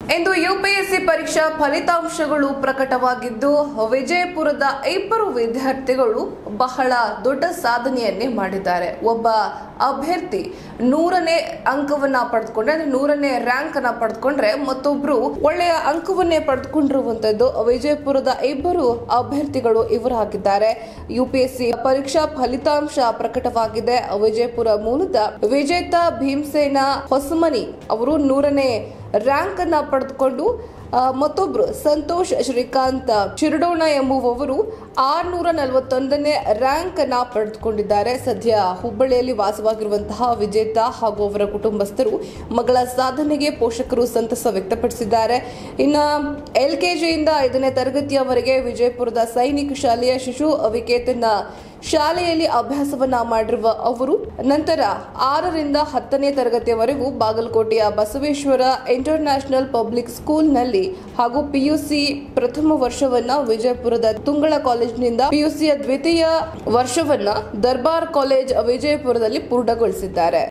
ಇಂದು UPSC ಪರೀಕ್ಷಾ ಫಲಿತಾಂಶಗಳು ಪ್ರಕಟವಾಗಿದ್ದು ವಿಜಯಪುರದ ಇಬ್ಬರು ವಿದ್ಯಾರ್ಥಿಗಳು ಬಹಳ ದೊಡ್ಡ ಸಾಧನೆಯನ್ನೇ ಮಾಡಿದ್ದಾರೆ. ಒಬ್ಬ ಅಭ್ಯರ್ಥಿ 100ನೇ ಅಂಕವನ್ನ ಪಡೆದುಕೊಂಡ್ರೆ, 100ನೇ ರ್ಯಾಂಕ್ ಅನ್ನ ಪಡೆದುಕೊಂಡ್ರೆ, ಮತ್ತೊಬ್ರು ಒಳ್ಳೆಯ ಅಂಕವನ್ನೇ ಪಡೆದುಕೊಂಡಿರುವಂತದ್ದು ವಿಜಯಪುರದ ಇಬ್ಬರು ಅಭ್ಯರ್ಥಿಗಳು ಇವರಾಗಿದ್ದಾರೆ. ಯುಪಿಎಸ್ಸಿ ಪರೀಕ್ಷಾ ಫಲಿತಾಂಶ ಪ್ರಕಟವಾಗಿದೆ. ವಿಜಯಪುರ ಮೂಲದ ವಿಜೇತ ಭೀಮಸೇನ ಹೊಸಮನಿ ಅವರು 100ನೇ ರ್ಯಾಂಕ್ ಅನ್ನ ಪಡೆದುಕೊಂಡು ಮತ್ತೊಬ್ರು ಸಂತೋಷ್ ಶ್ರೀಕಾಂತ್ ಚಿರಡೋಣ ಎಂಬುವವರು 641ನೇ ರ್ಯಾಂಕ್ ಅನ್ನ ಪಡೆದುಕೊಂಡಿದ್ದಾರೆ. ಸದ್ಯ ಹುಬ್ಬಳ್ಳಿಯಲ್ಲಿ ವಾಸವಾಗಿರುವಂತಹ ವಿಜೇತ ಹಾಗೂ ಅವರ ಕುಟುಂಬಸ್ಥರು ಮಗಳ ಸಾಧನೆಗೆ ಪೋಷಕರು ಸಂತಸ ವ್ಯಕ್ತಪಡಿಸಿದ್ದಾರೆ. ಇನ್ನು LKGಯಿಂದ 5ನೇ ತರಗತಿಯವರೆಗೆ ವಿಜಯಪುರದ ಸೈನಿಕ ಶಾಲೆಯ ಶಿಶು ವಿಕೇತನ ಶಾಲೆಯಲ್ಲಿ ಅಭ್ಯಾಸವನ್ನ ಮಾಡಿರುವ ಅವರು ನಂತರ 6ರಿಂದ 10ನೇ ತರಗತಿಯವರೆಗೂ ಬಾಗಲಕೋಟೆಯ ಬಸವೇಶ್ವರ ಇಂಟರ್ನ್ಯಾಷನಲ್ ಪಬ್ಲಿಕ್ ಸ್ಕೂಲ್ನಲ್ಲಿ ಹಾಗೂ PUC ಪ್ರಥಮ ವರ್ಷವನ್ನ ವಿಜಯಪುರದ ತುಂಗಳ ಕಾಲೇಜಿನಿಂದ PUCಯ ದ್ವಿತೀಯ ವರ್ಷವನ್ನ ದರ್ಬಾರ್ ಕಾಲೇಜ್ ವಿಜಯಪುರದಲ್ಲಿ ಪೂರ್ಣಗೊಳಿಸಿದ್ದಾರೆ.